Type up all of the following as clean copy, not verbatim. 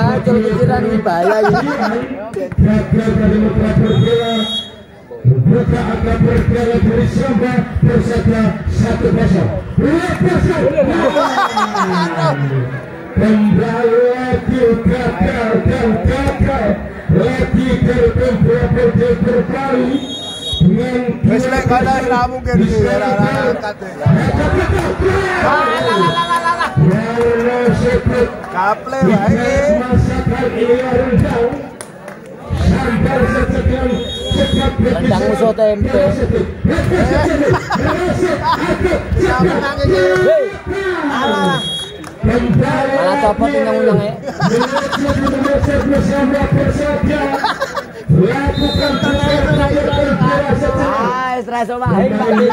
Bacol pikiran ini bahaya ini. Gagal dari operator bola. Buka akan berjalan dari Samba bersama 1-0. Kembali lagi gagal dan gagal lagi dari pembuat berkali dengan Wesle kada ora mungkin ora angkat. Kaple wae. Sampai sekian Rendang uso tempe. Alah. Malah copot undang-undangnya. Stress wae Pak ini.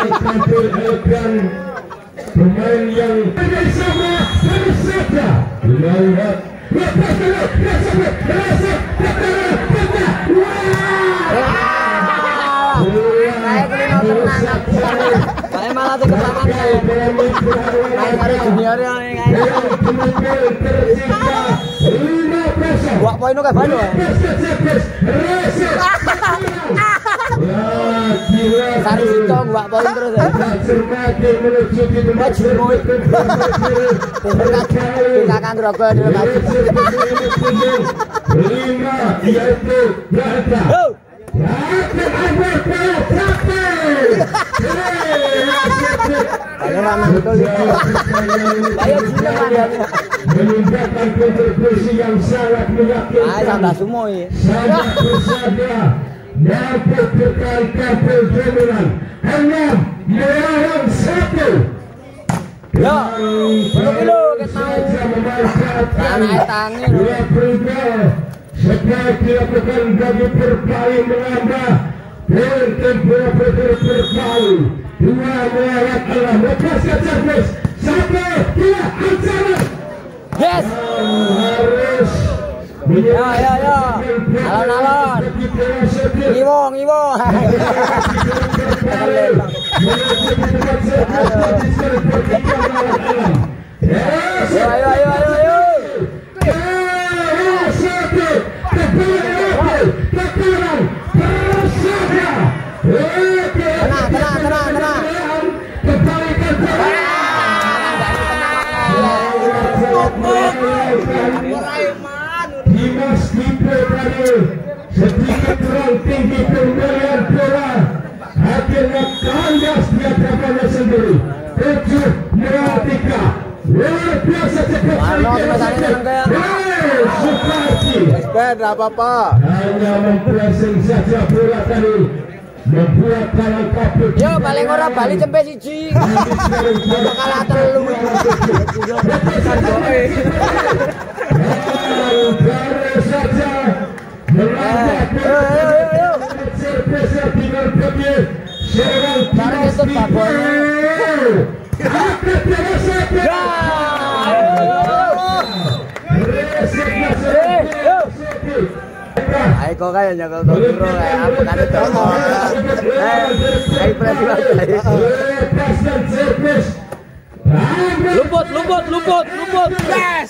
Pemain yang bersama bersama lewat Saya malah tuh kepaman saya. Main karo junior ya kayak. Wak poin kayak baru ya. Sari sitong wak poin terus ya. Maju moy. Kakang grogol dulu maju. 5 yaitu Berta. Ayo ramah betul itu. Ayo silakan. Menunjukkan kontribusi yang sangat meyakinkan. Ah, sampai semua ini. Sangat bersahaja. Mampu berkali kapal dominan. 6 melawan 1. Ya, bulu kita mau tangi. Setelah dilakukan bagi berpaling menambah bertempuran berpaling 2 melawan Allah lepaskan servis 1 2 ancaman yes harus ya alon-alon ngiwo ayo tenang. Dimas Dipo tadi sedikit kurang tinggi pemberian bola, akhirnya kandas di hadapannya sendiri. 7-3. Luar biasa cepat Suparti. Tidak apa-apa. Hanya mempressing saja bola tadi, membuat kalang kabut. Yo paling ora bali cempe siji. Kalah telu. Baru saja melangkah servisnya tinggal pergi. Barang itu babonnya. Ayo kok kayak nyekel tongkro kayak apa kan itu. Ayo presiden. Luput. Yes.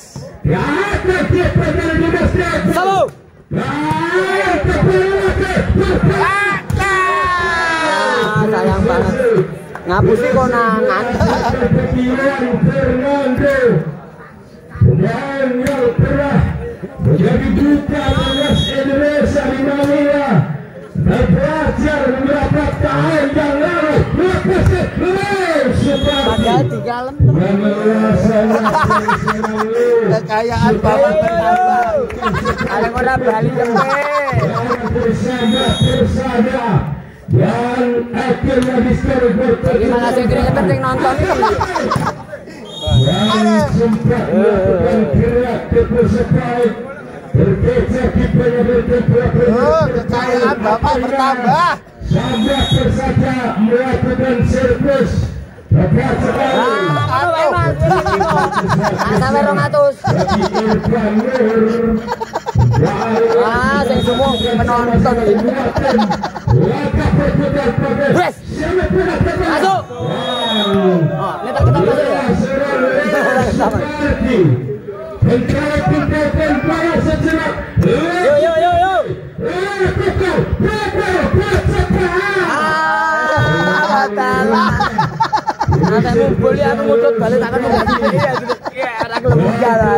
Satu. Sayang banget. Ngapusi konangan. Pemain yang pernah menjadi duta timnas Indonesia di Manila dan belajar mendapat tahun yang lalu. Padahal di dalam Kekayaan bapak bertambah. ada orang Bali cempe. Bersama dan akhirnya diskor Gimana sih keringetan yang nonton itu? yang sempat melakukan gerak tersepai bergeser kipernya bertempuran. Kekayaan bapak bertambah. Sampai saja melakukan servis. Tepat sekali. Sampai 200. Wah, sing semua penonton ini. Wes. Masuk. Oh, ini tak kita masuk ya. Seperti balik takkan mengganti dia. Iya, ada kelembuja lah.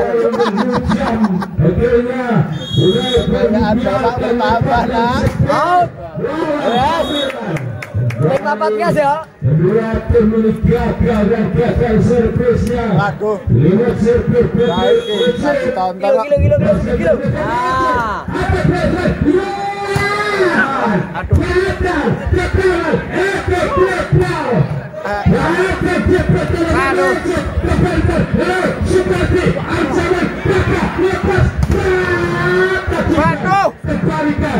Kekayaan bapak bertambah nak. Out. Yes. Baik papat gas ya. Kedua tim milik gagal dan gagal servisnya. Waduh. Lewat servis Baik, bisa ditonton. Kilo. Ah. Aduh. Waduh. Kembalikan.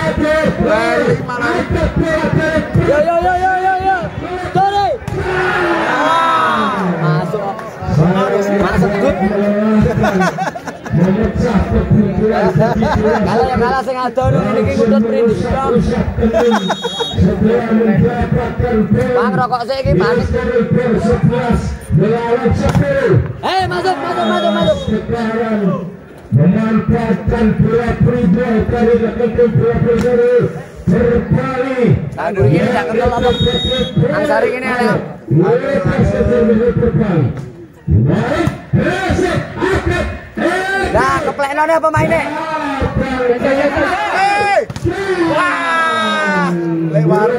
Yo. Sorry. Masuk. Masuk good. Kalau yang kalah sing adon niki ngudut prindikan. Bang rokok sik iki panik. Masuk. Memanfaatkan bola pribadi dari belakang bola pribadi berbalik. Tandur ini tidak kental apa? Angsari ini ada. Nah, keplekno nih pemainnya. Wah. Lewat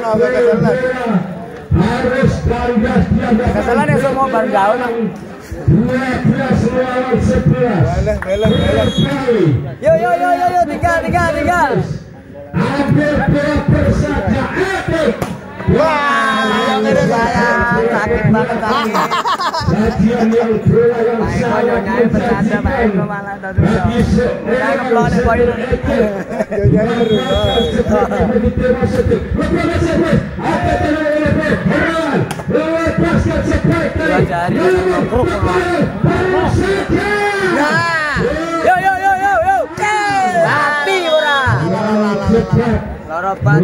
harus kandas dia. Kesalahan yang semua baru daun. 12 lawan 11. Beleng. Yo, tinggal. Ambil berapa saja epic. Wah, ini sayang, sakit banget tadi. Kajian yang bola yang sangat bercanda Pak Eko malah tadi. Saya ngeplon poin. Yo. Mati ora. Loropan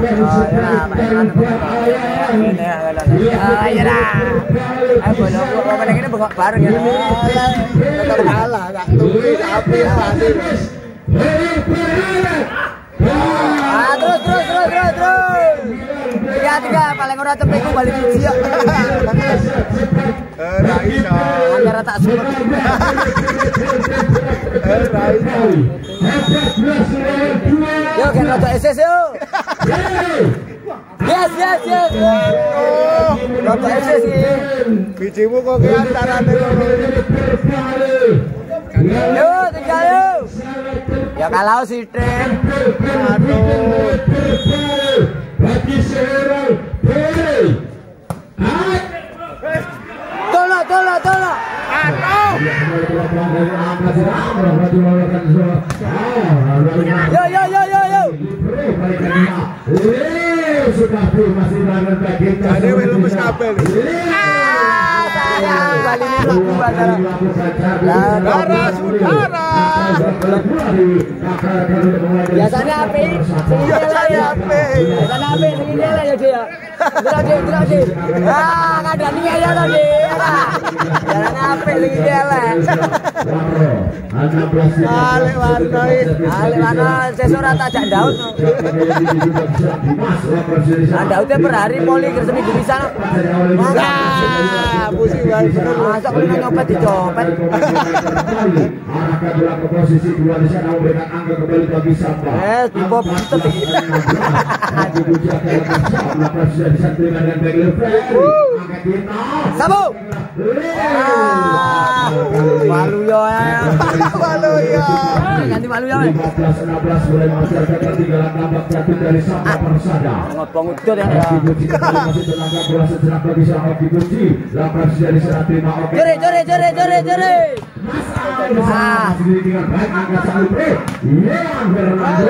ini bengok bareng ya. Tetap kalah, tak tunggu api pasti. Terus. Tiga paling ora tempeku balik siji ya. Ra iso. Antara tak semut. Yo kan rada SS yo. Yes. Rada SS iki. Bijimu kok ke antarane loro. Yo, tinggal yo. Ya kalau si Tren. Aduh. Bagi seorang Peri. Tolong. Aduh. Yo. Jadi belum kabel. Sayang, balik ini laku bandara. Saudara. Biasanya api, segini ya. Biasanya api, segini ya dia. Gerak dia. Nggak ada niat ya tadi. Biasanya api, segini ya. Ale warna sesora tajak daun. Daunnya per hari poli seminggu bisa. Pusing banget. Masa kalau nyopet dicopet. Arahkan bola ke posisi dua di sana memberikan angka kembali bagi Samba. Dibop itu. Sabu. Malu yo. Ganti malu yo. 15-16 mulai masyarakat ketinggalan tambak jatuh dari Samba Persada. Ngobong udur ya. Masih tenaga bola sejenak bagi sang Oki Kunci. Lapas dari sana terima Oki. Jore. Masih dengan baik angka Salupre. Yang Fernando.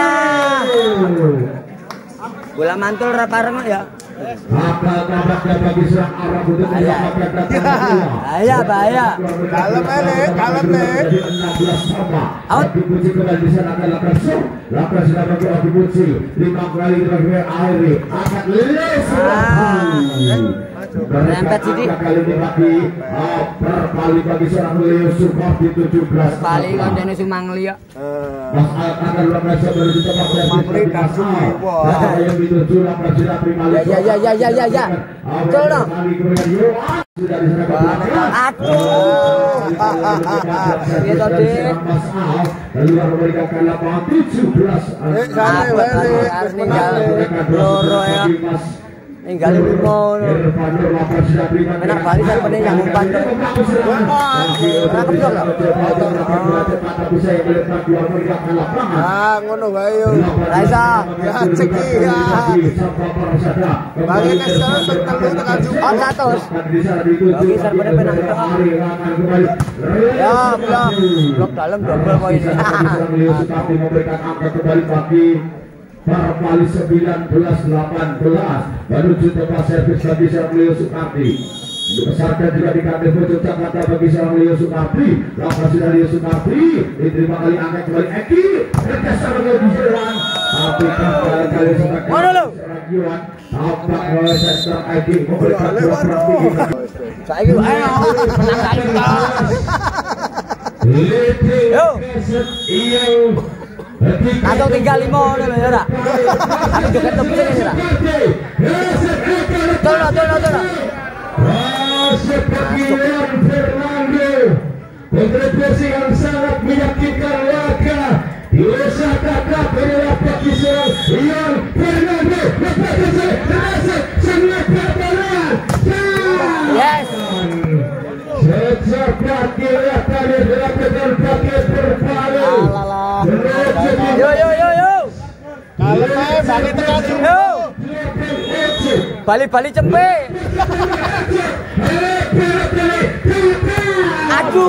Bola mantul rapareng ya. Akal tampaknya bagi serang arah butuh bahaya. Kalem nih. 16 sama. Out. Dipuji kembali di sana akan lakukan show. Lakukan sudah bagi Oki Kunci. 5 kali terakhir Airi. Akan Rempet sidik. Kali ini bagi perpali bagi seorang Leo Support di 17. Pali koncene Sumangli ya. Mas akan lakukan sebelum ditembak oleh Sumangli kasih. Yang dituju lakukan sudah prima. Ya. Betul dong. sudah diserahkan. Aduh. Iya tadi. Lalu memberikan lapangan 17. Tinggal loro ya. Tinggal 5. Enak balik sampai yang umpan. Ngono wae yo. Raisa. Ya ceki ya. Bagi kesel telu tekan Jumat. 100. Oke, sarpane penak. Ya, blok dalam double poin. Memberikan angka kembali bagi Parpali 19-18 menuju tempat servis bagi seorang Leo Sukarti. Dibesarkan juga di kandil pojok Jakarta bagi seorang Leo Sukarti. Lakukan sudah Leo Sukarti diterima kali angkat kembali Eki bergeser menuju jalan tapi kali Sukarti Yuan tampak oleh sektor Eki memberikan dua praktik. Saiki ayo menang kali. Yo. Kantong 35 ngono lho ya, Rak. Tapi joget tepi ini, Rak. Tolong. Seperti Ian Fernando, kontribusi yang sangat meyakinkan laga di usaha kakak adalah bagi seorang Ian Fernando. Sangat berperan. Yes. Secepat kelihatan dilakukan pakai berpaling. Yo. Kalau saya bagi tekan Yo. Bali cempe. Aduh,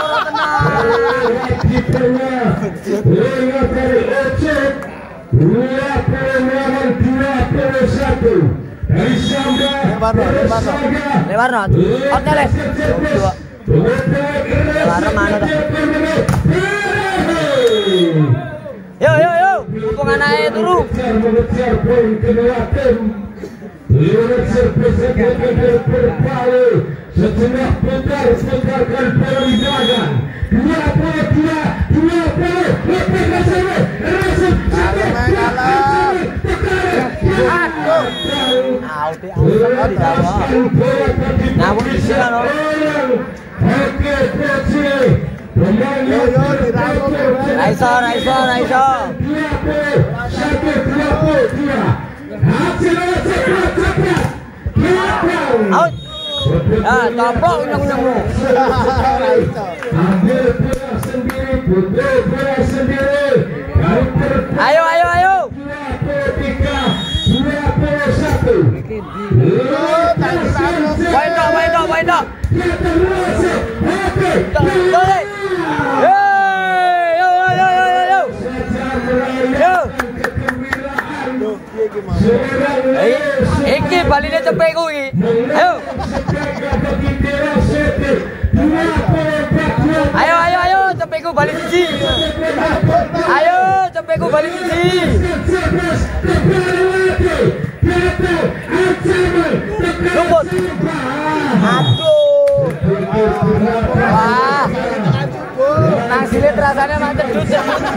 lebar not. Outlet. Lebar mana dah? Yo. Mumpung anaknya turu. Mengejar poin kedua tim. Setelah putarkan perlidagan 20 Raiso. Out. Ah, taplok unyang-unyangmu. Ayo. Wind up. Iki baline cepet kuwi. Ayo cepetku bali siji. Ayo cepetku bali siji. Lumput. Aduh. Wah. Nang silet rasanya mah cedut.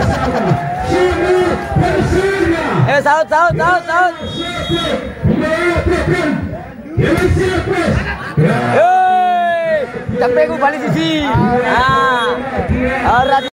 Saut. Hei, sampai ku balik sisi.